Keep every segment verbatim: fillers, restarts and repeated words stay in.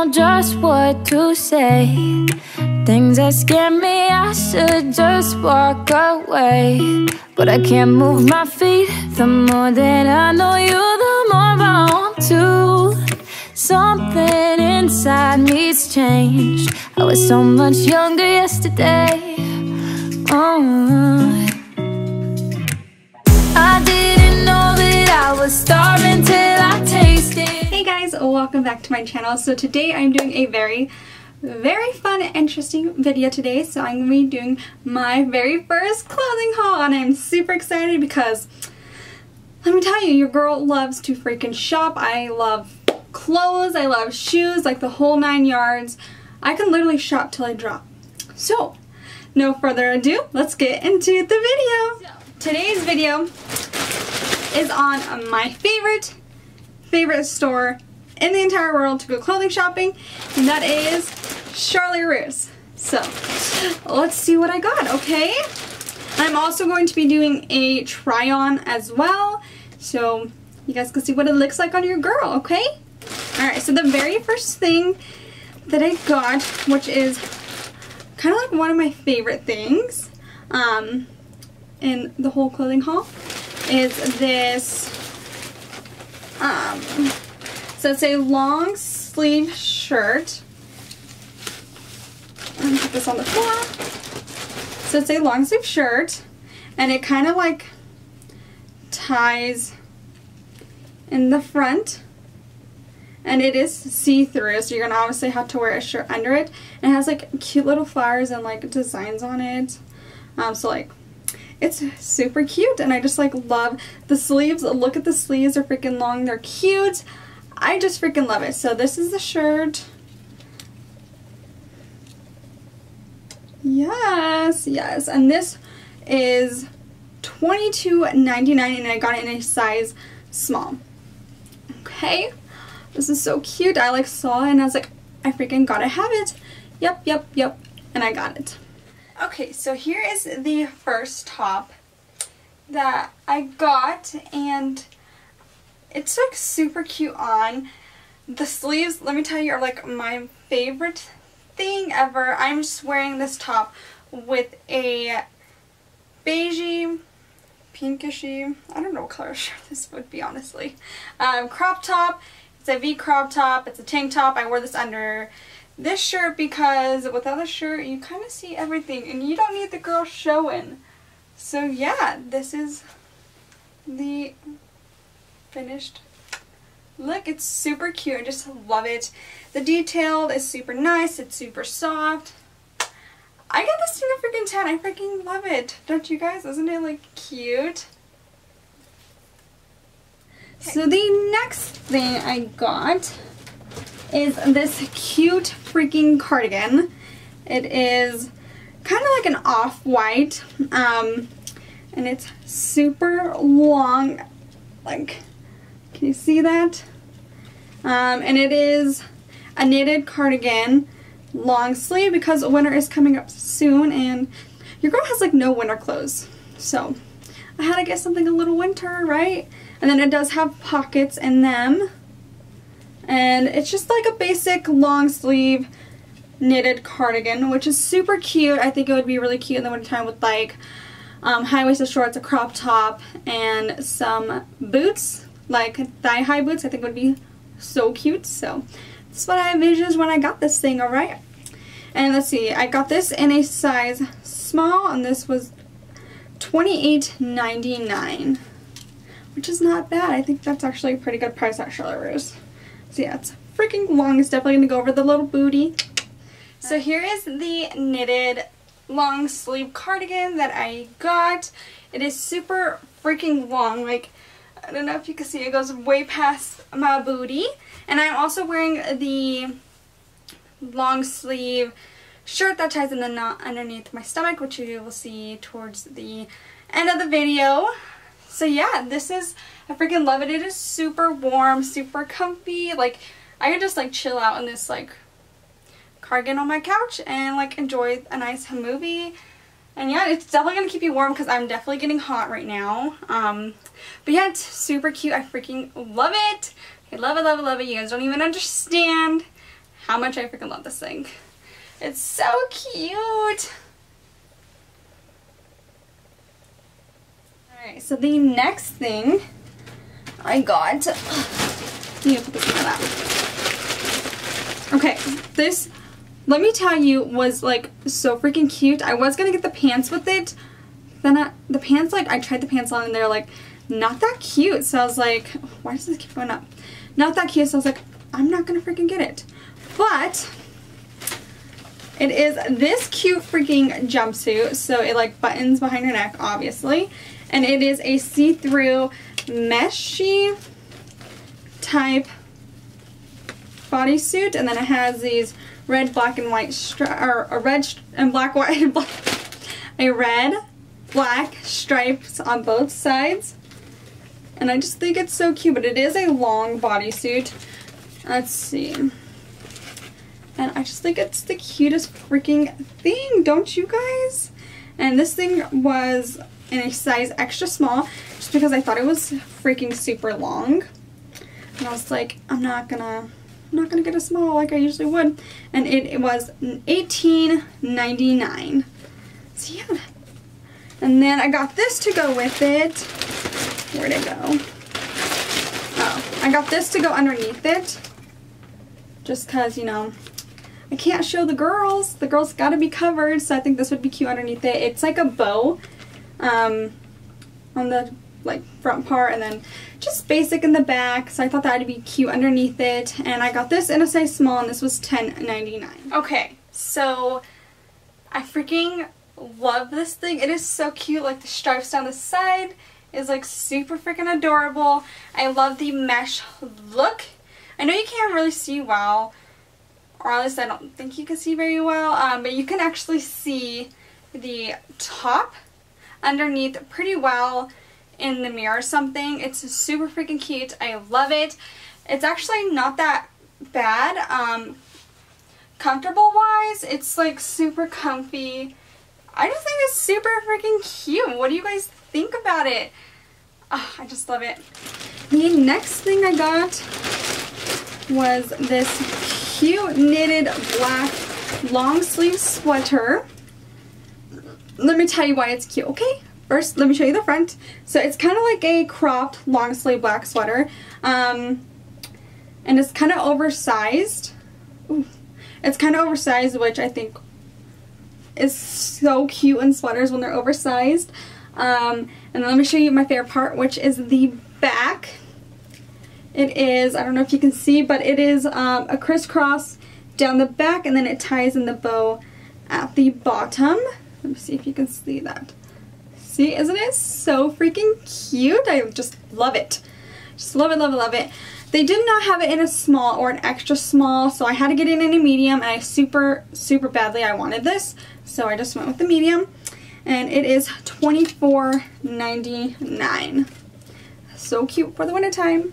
know just what to say. Things that scare me, I should just walk away. But I can't move my feet. The more that I know you, the more I want to. Something inside me's changed. I was so much younger yesterday. Oh, I didn't know that I was starving till I tasted. Hey guys, welcome back to my channel. So today I'm doing a very very fun and interesting video today. So I'm going to be doing my very first clothing haul, and I'm super excited because let me tell you, your girl loves to freaking shop. I love clothes, I love shoes, like the whole nine yards. I can literally shop till I drop. So no further ado, let's get into the video. Today's video is on my favorite favorite store in the entire world to go clothing shopping, and that is Charlotte Russe. So let's see what I got, okay? I'm also going to be doing a try on as well, so you guys can see what it looks like on your girl, okay? Alright, so the very first thing that I got, which is kind of like one of my favorite things um, in the whole clothing haul, is this um, so it's a long sleeve shirt. I'm gonna put this on the floor. So it's a long sleeve shirt, and it kind of like ties in the front, and it is see-through, so you're gonna obviously have to wear a shirt under it. And it has like cute little flowers and like designs on it. Um, so like it's super cute, and I just like love the sleeves. Look at the sleeves, they're freaking long, they're cute. I just freaking love it. So this is the shirt. Yes, yes, and this is twenty-two ninety-nine, and I got it in a size small. Okay, this is so cute. I like saw it and I was like, I freaking gotta have it. Yep, yep, yep, and I got it. Okay, so here is the first top that I got, and it's like super cute on. The sleeves, let me tell you, are like my favorite thing ever. I'm just wearing this top with a beigey, pinkishy, I don't know what color shirt this would be, honestly. Um, crop top. It's a V crop top. It's a tank top. I wore this under this shirt because without the shirt you kind of see everything and you don't need the girl showing. So yeah, this is the finished look. It's super cute. I just love it. The detail is super nice. It's super soft. I got this in a freaking ten. I freaking love it. Don't you guys? Isn't it like cute? Okay. So the next thing I got is this cute freaking cardigan. It is kind of like an off-white, um, and it's super long. Like, can you see that? Um, and it is a knitted cardigan, long sleeve, because winter is coming up soon and your girl has like no winter clothes. So I had to get something a little winter, right? And then it does have pockets in them. And it's just like a basic long sleeve knitted cardigan, which is super cute. I think it would be really cute in the wintertime with like um, high-waisted shorts, a crop top, and some boots, like thigh-high boots. I think would be so cute. So that's what I envisioned when I got this thing, alright? And let's see, I got this in a size small, and this was twenty-eight ninety-nine, which is not bad. I think that's actually a pretty good price at Charlotte Russe. So yeah, it's freaking long. It's definitely going to go over the little booty. So here is the knitted long sleeve cardigan that I got. It is super freaking long. Like, I don't know if you can see, it goes way past my booty. And I'm also wearing the long sleeve shirt that ties in the knot underneath my stomach, which you will see towards the end of the video. So yeah, this is, I freaking love it. It is super warm, super comfy. Like, I could just like chill out in this like cardigan on my couch and like enjoy a nice movie. And yeah, it's definitely going to keep you warm because I'm definitely getting hot right now. Um, but yeah, it's super cute. I freaking love it. I love it, love it, love it. You guys don't even understand how much I freaking love this thing. It's so cute. Alright, so the next thing I got, I need to put this in my lap. Okay, this, let me tell you, was like so freaking cute. I was gonna get the pants with it. Then I, the pants, like, I tried the pants on and they're like not that cute. So I was like, why does this keep going up? Not that cute. So I was like, I'm not gonna freaking get it. But it is this cute freaking jumpsuit. So it like buttons behind your neck, obviously. And it is a see-through meshy type bodysuit. And then it has these red, black, and white stri- or a red and black, white, black, a red, black stripes on both sides. And I just think it's so cute, but it is a long bodysuit. Let's see. And I just think it's the cutest freaking thing, don't you guys? And this thing was in a size extra small, just because I thought it was freaking super long. And I was like, I'm not gonna, I'm not gonna get a small like I usually would. And it, it was eighteen ninety-nine. So yeah. And then I got this to go with it. Where'd it go? Oh, I got this to go underneath it. Just because, you know, I can't show the girls. The girls gotta be covered, so I think this would be cute underneath it. It's like a bow um, on the like front part, and then just basic in the back. So I thought that would be cute underneath it. And I got this in a size small, and this was ten ninety-nine. Okay, so I freaking love this thing. It is so cute. Like the stripes down the side is like super freaking adorable. I love the mesh look. I know you can't really see well, or at least I don't think you can see very well, um, but you can actually see the top underneath pretty well in the mirror or something. It's super freaking cute. I love it. It's actually not that bad. Um, comfortable wise, it's like super comfy. I just think it's super freaking cute. What do you guys think about it? Oh, I just love it. The next thing I got was this cute knitted black long sleeve sweater. Let me tell you why it's cute, okay? First, let me show you the front. So it's kind of like a cropped long sleeve black sweater. Um, and it's kind of oversized. Ooh. It's kind of oversized, which I think is so cute in sweaters when they're oversized. Um, and then let me show you my favorite part, which is the back. It is, I don't know if you can see, but it is um, a crisscross down the back, and then it ties in the bow at the bottom. Let me see if you can see that. See, isn't it so freaking cute? I just love it. Just love it, love it, love it. They did not have it in a small or an extra small, so I had to get it in a medium, and I super, super badly I wanted this, so I just went with the medium. And it is twenty-four ninety-nine. So cute for the winter time.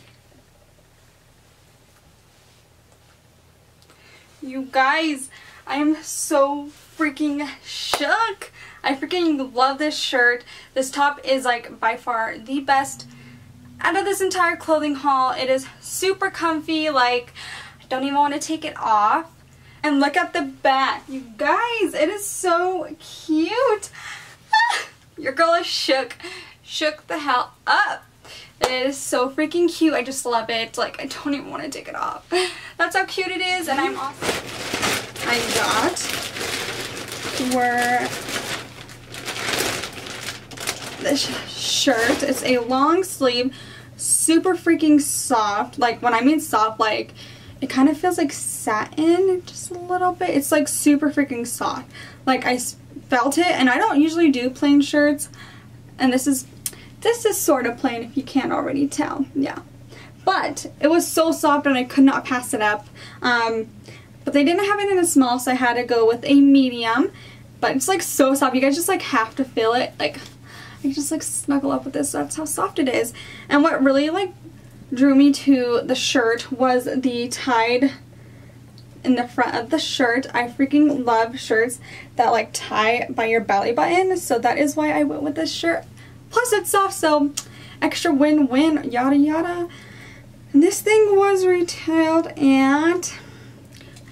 You guys, I am so freaking shook. I freaking love this shirt. This top is like by far the best out of this entire clothing haul. It is super comfy. Like, I don't even want to take it off. And look at the back. You guys, it is so cute. Ah, your girl is shook. Shook the hell up. It is so freaking cute. I just love it. Like, I don't even want to take it off. That's how cute it is. And I'm also, I got were this shirt. It's a long sleeve, super freaking soft. Like, when I mean soft, like, it kind of feels like satin just a little bit. It's like super freaking soft. Like, I felt it, and I don't usually do plain shirts, and this is this is sort of plain if you can't already tell. Yeah, but it was so soft and I could not pass it up. Um, but they didn't have it in a small, so I had to go with a medium. But it's like so soft. You guys just like have to feel it. Like, I can just like snuggle up with this. That's how soft it is. And what really like drew me to the shirt was the tied in the front of the shirt. I freaking love shirts that like tie by your belly button, so that is why I went with this shirt. Plus it's soft, so extra win-win, yada yada. And this thing was retailed at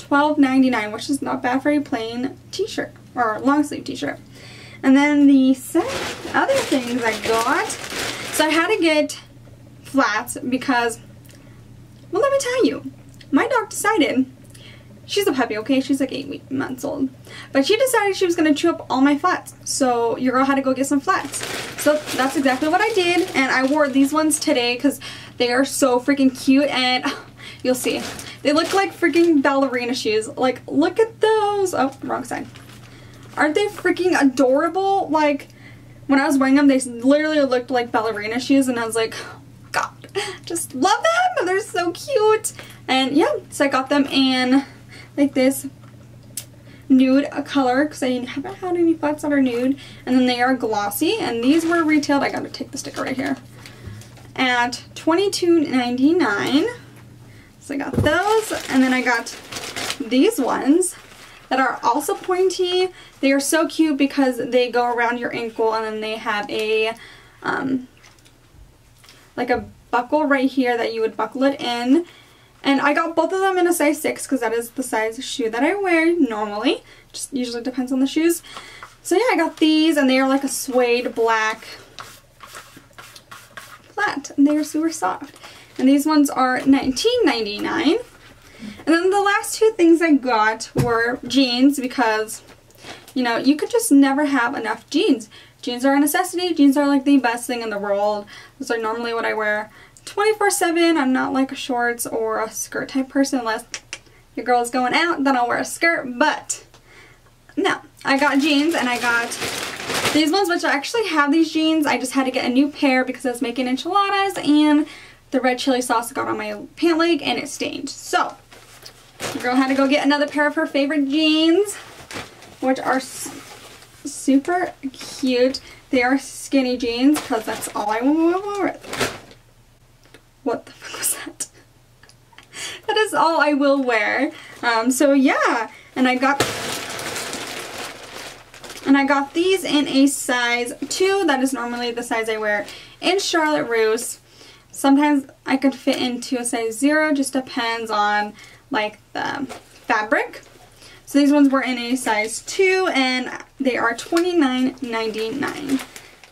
twelve ninety-nine, which is not bad for a plain t-shirt or long sleeve t-shirt. And then the other things I got, so I had to get flats because, well, let me tell you, my dog decided, she's a puppy, okay, she's like eight months old, but she decided she was going to chew up all my flats, so your girl had to go get some flats. So that's exactly what I did, and I wore these ones today because they are so freaking cute, and you'll see, they look like freaking ballerina shoes. Like, look at those. Oh, wrong side. Aren't they freaking adorable? Like, when I was wearing them, they literally looked like ballerina shoes, and I was like, God, just love them. They're so cute. And yeah, so I got them in like this nude color because I haven't had any flats that are nude. And then they are glossy, and these were retailed, I gotta take the sticker right here, at twenty-two ninety-nine. So I got those, and then I got these ones that are also pointy. They are so cute because they go around your ankle, and then they have a um, like a buckle right here that you would buckle it in. And I got both of them in a size six because that is the size of shoe that I wear normally. Just usually depends on the shoes. So yeah, I got these, and they are like a suede black flat, and they are super soft. And these ones are nineteen ninety-nine. And then the last two things I got were jeans because, you know, you could just never have enough jeans. Jeans are a necessity. Jeans are like the best thing in the world. Those are normally what I wear twenty-four seven. I'm not like a shorts or a skirt type person unless your girl's going out, then I'll wear a skirt. But no, I got jeans, and I got these ones, which I actually have these jeans. I just had to get a new pair because I was making enchiladas, and the red chili sauce got on my pant leg and it stained. So the girl had to go get another pair of her favorite jeans, which are super cute. They are skinny jeans because that's all I will. What the fuck was that? That is all I will wear. Um, so yeah, and I got and I got these in a size two. That is normally the size I wear in Charlotte Russe. Sometimes I could fit into a size zero, just depends on like the fabric. So these ones were in a size two, and they are twenty-nine ninety-nine.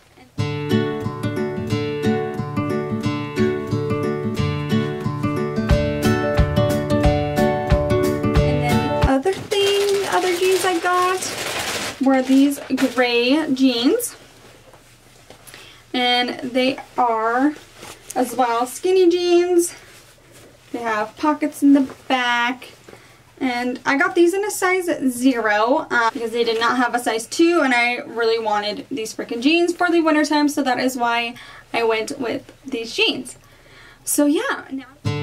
And then the other thing, the other jeans I got were these gray jeans. And they are as well skinny jeans. They have pockets in the back, and I got these in a size zero um, because they did not have a size two, and I really wanted these freaking jeans for the winter time, so that is why I went with these jeans. So yeah, now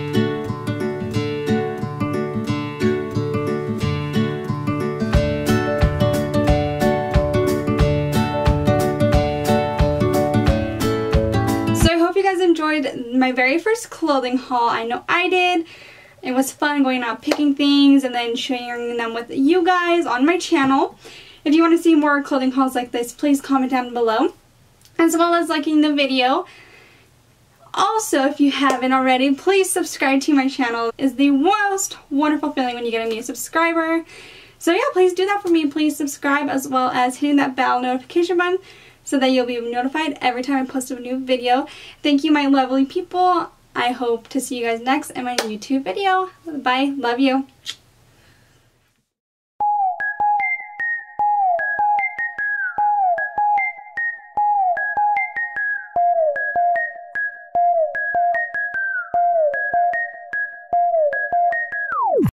enjoyed my very first clothing haul. I know I did. It was fun going out picking things and then sharing them with you guys on my channel. If you want to see more clothing hauls like this, please comment down below, as well as liking the video. Also, if you haven't already, please subscribe to my channel. It is the most wonderful feeling when you get a new subscriber. So yeah, please do that for me. Please subscribe, as well as hitting that bell notification button, so that you'll be notified every time I post a new video. Thank you, my lovely people. I hope to see you guys next in my YouTube video. Bye. Love you.